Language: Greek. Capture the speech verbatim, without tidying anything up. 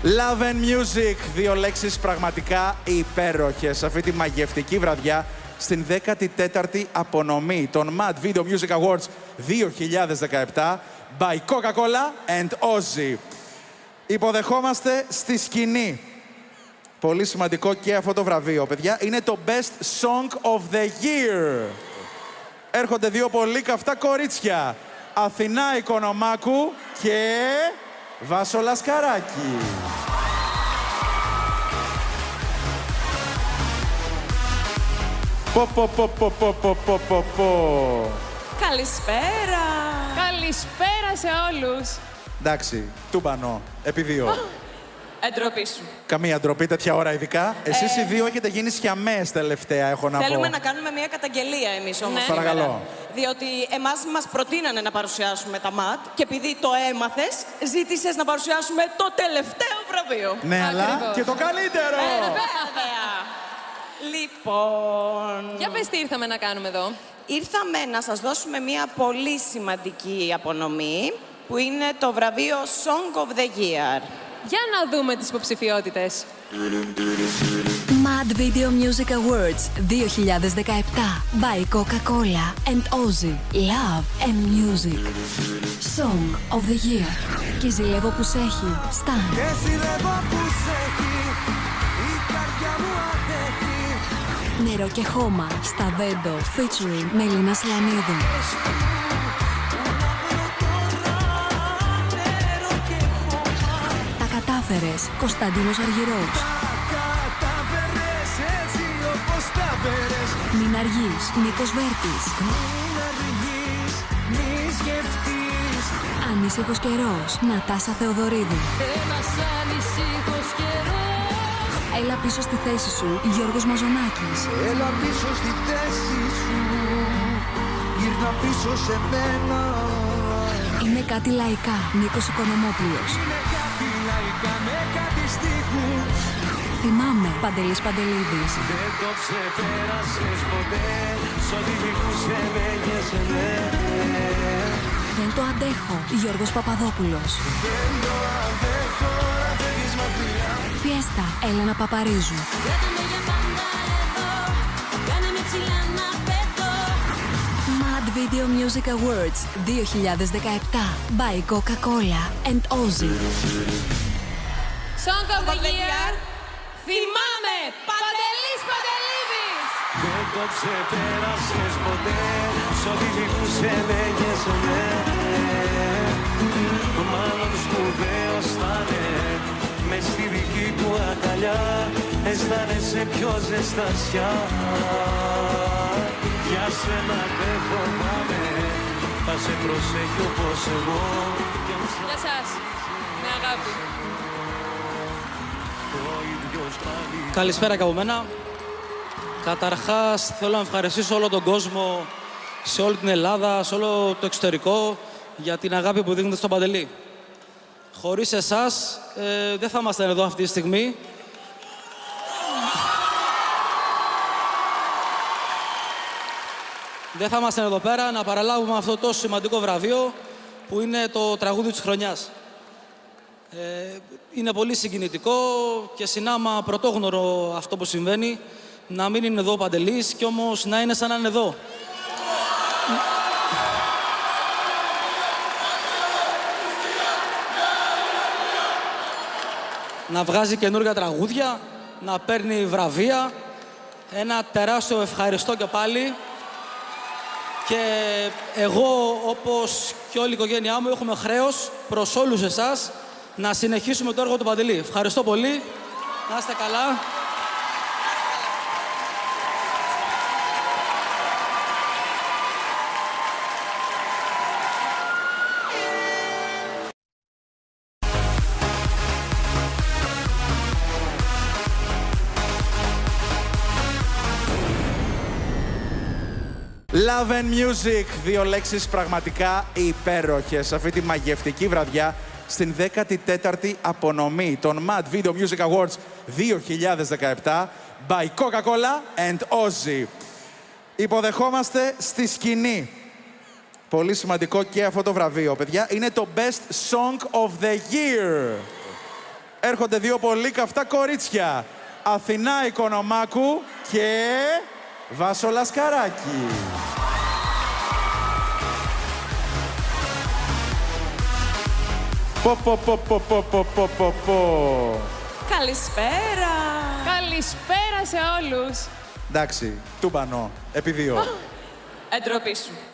Love and Music, δύο λέξεις πραγματικά υπέροχες. Αυτή τη μαγευτική βραδιά στην δέκατη τέταρτη απονομή των Mad Video Music Awards δύο χιλιάδες δεκαεπτά by Coca-Cola and Ozzy. Υποδεχόμαστε στη σκηνή. Πολύ σημαντικό και αυτό το βραβείο, παιδιά. Είναι το Best Song of the Year. Έρχονται δύο πολύ καυτά κορίτσια. Αθηνά Οικονομάκου και Βάσο Λασκαράκη. Πο, πο, πο, πο, πο, πο, πο, πο, πο. Καλησπέρα. Καλησπέρα σε όλους. Εντάξει, τούμπανο, επί δύο. Εντροπή σου. Καμία ντροπή τέτοια ώρα ειδικά. Εσείς οι δύο έχετε γίνει σιαμές τελευταία, έχω να πω. Θέλουμε να κάνουμε μια καταγγελία εμείς όμως. Ναι. Παρακαλώ. Διότι εμάς μας προτείνανε να παρουσιάσουμε τα ΜΑΤ και επειδή το έμαθες, ζήτησες να παρουσιάσουμε το τελευταίο βραβείο. Ναι, αλλά Ακριβώς. και το καλύτερο. Ε, βέβαια. Λοιπόν... Για πες τι ήρθαμε να κάνουμε εδώ. Ήρθαμε να σας δώσουμε μια πολύ σημαντική απονομή που είναι το βραβείο Song of the Year. Για να δούμε τις υποψηφιότητες. Mad Video Music Awards δύο χιλιάδες δεκαεπτά by Coca-Cola and Ozzy. Love and Music. Song of the Year. Και ζηλεύω που σ' έχει, Stan. Και ζηλεύω που σ' έχει, η καρδιά μου αντέχει. Νερό και χώμα, Σταβέντο, featuring Μελίνα Σλανίδου. Τα κατάφερες, Κωνσταντίνος Αργυρός. Μην αργείς, Νίκος Βέρτης. Ανήσυχος καιρός, Νατάσα Θεοδωρίδου. Έλα πίσω στη θέση σου, Γιώργος Μαζονάκης. Έλα πίσω στη θέση σου, γύρνα πίσω σε μένα. Είναι κάτι λαϊκά, Νίκος Οικονομόπουλος. Είναι κάτι λαϊκά με κάτι στίχους. Θυμάμαι, Παντελής Παντελίδης. Δεν το ξεπέρασες ποτέ, σ' ό,τι μιλούσε λέγες ναι. Δεν το αντέχω, Γιώργος Παπαδόπουλος. Δεν το αντέχω, να φεύγεις μακριά. Φιέστα, Έλενα Παπαρίζου. Mad Video Music Awards δύο χιλιάδες δεκαεπτά by Coca-Cola and Ozzy. Song of the Year. Θυμάμαι, Παντελής Παντελίδης. Δεν το ξεπέρασες ποτέ, σ' ό,τι μιλούσε λέγες ναι. Μάλλον σπουδαίος θα είναι, μες στη δική του αγκαλιά αισθάνεσαι πιο ζεστασιά. Για σένα δεν φοβάμαι, θα σε προσέχει όπως εγώ. Για σας, με αγάπη. Καλησπέρα και από μένα. Καταρχάς, θέλω να ευχαριστήσω όλο τον κόσμο, σε όλη την Ελλάδα, σε όλο το εξωτερικό, για την αγάπη που δείχνετε στον Παντελή. Χωρίς εσάς, ε, δεν θα ήμασταν εδώ αυτή τη στιγμή. Δεν θα ήμασταν εδώ πέρα να παραλάβουμε αυτό το τόσο σημαντικό βραβείο, που είναι το τραγούδι της χρονιάς. Ε, είναι πολύ συγκινητικό και συνάμα πρωτόγνωρο αυτό που συμβαίνει, να μην είναι εδώ ο Παντελής και όμως να είναι σαν να είναι εδώ. Να βγάζει καινούργια τραγούδια, να παίρνει βραβεία. Ένα τεράστιο ευχαριστώ και πάλι. Και εγώ, όπως και όλη η οικογένειά μου, έχουμε χρέος προς όλους εσάς να συνεχίσουμε το έργο του Παντελή. Ευχαριστώ πολύ. Να είστε καλά. Love and Music, δύο λέξεις πραγματικά υπέροχες. Αυτή τη μαγευτική βραδιά στην δέκατη τέταρτη απονομή των Mad Video Music Awards δύο χιλιάδες δεκαεπτά by Coca-Cola and Ozzy. Υποδεχόμαστε στη σκηνή. Πολύ σημαντικό και αυτό το βραβείο, παιδιά. Είναι το Best Song of the Year. έρχονται δύο πολύ καυτά κορίτσια. Αθηνά Οικονομάκου και Βάσο Λασκαράκη. Πο, πο, πο, πο, πο, πο, πο, πο, πο. Καλησπέρα. Καλησπέρα σε όλους. Εντάξει, τούμπανο, επί δύο. Εντροπή σου.